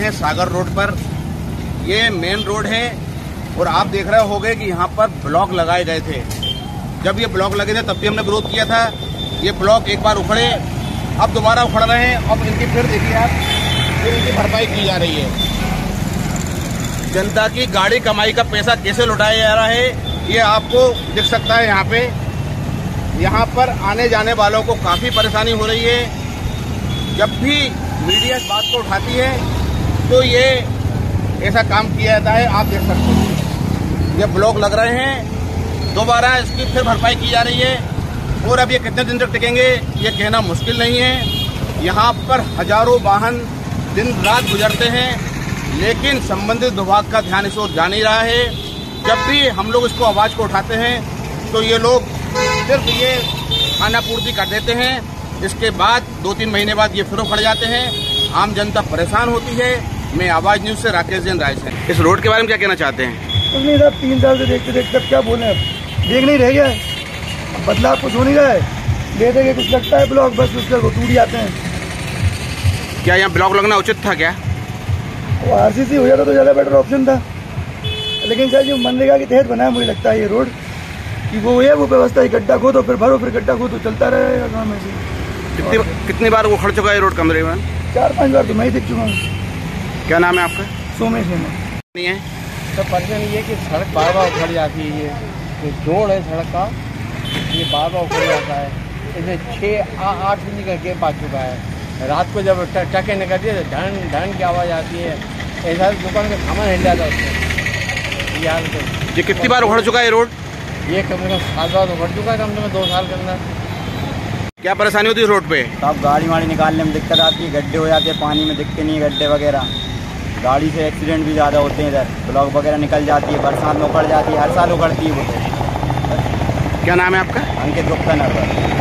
हैं सागर रोड पर। ये मेन रोड है और आप देख रहे होंगे कि यहाँ पर ब्लॉक लगाए गए थे। जब ये ब्लॉक लगे थे तब भी हमने विरोध किया था। ये ब्लॉक एक बार उखड़े, अब दोबारा उखड़ रहे हैं। अब इनकी फिर देखिए आप, फिर इनकी भरपाई की जा रही है। जनता की गाड़ी कमाई का पैसा कैसे लुटाया जा रहा है ये आपको दिख सकता है। यहाँ पर आने जाने वालों को काफ़ी परेशानी हो रही है। जब भी मीडिया इस बात को उठाती है तो ये ऐसा काम किया जाता है। आप देख सकते हैं ये ब्लॉक लग रहे हैं, दोबारा इसकी फिर भरपाई की जा रही है। और अब ये कितने दिन तक टिकेंगे ये कहना मुश्किल नहीं है। यहाँ पर हजारों वाहन दिन रात गुजरते हैं, लेकिन संबंधित विभाग का ध्यान इस ओर जा नहीं रहा है। जब भी हम लोग इसको आवाज़ को उठाते हैं तो ये लोग सिर्फ ये खाना पूर्ति कर देते हैं। इसके बाद 2-3 महीने बाद ये फिर उखड़ जाते हैं। आम जनता परेशान होती है। मैं आवाज़ न्यूज़ से राकेश जैन रायसेन। इस रोड के बारे में क्या कहना चाहते हैं? कुछ नहीं साहब, 3 साल से देखते देखते अब क्या बोले, अब देख नहीं रह गया, बदलाव कुछ हो नहीं रहा है। ले देंगे कुछ लगता है ब्लॉक, बस उसका टूट जाते हैं। क्या यहाँ ब्लॉक लगना उचित था क्या? वो RCC हो जाता तो ज़्यादा बेटर ऑप्शन था, लेकिन शायद जो मनरेगा के तहत बना है मुझे लगता है ये रोड कि वो है वो व्यवस्था है, गड्ढा खोदो फिर भरो, फिर गड्ढा खोदो, चलता रहेगा काम ऐसे। कितनी बार वो खड़ चुका है रोड कमरे में? 4-5 बार तो मैं ही देख चुका हूँ। क्या नाम है आपका? सोमेश है। नहीं है तो परेशानी ये कि सड़क बार बार उखड़ जाती है। ये जो जोड़ है सड़क का, ये बार बार उखड़ जाता है। इसे 6-8 दिन का गैप आ चुका है। रात को जब टके निकलती है तो ढन की आवाज़ आती है। ऐसा दुकान का सामान हिल जाता है उससे। ये हाल तो ये कितनी बार उखड़ चुका है रोड? ये कम से कम 7 बार उखड़ चुका है, कम से कम 2 साल के अंदर। क्या परेशानी होती है रोड पे? अब गाड़ी वाड़ी निकालने में दिक्कत आती है, गड्ढे हो जाते हैं, पानी में दिखते नहीं गड्ढे वगैरह। गाड़ी से एक्सीडेंट भी ज़्यादा होते हैं। इधर ब्लॉक वगैरह निकल जाती है, बरसात में उखड़ जाती है, हर साल उखड़ती है वो। क्या नाम है आपका? अंकित गुप्ता नगर।